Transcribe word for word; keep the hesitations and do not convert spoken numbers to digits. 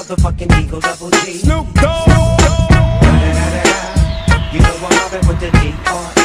motherfucking Eagle Double G. Snoop Dogg. Da-da-da-da-da. You know I'm mobbing with the D R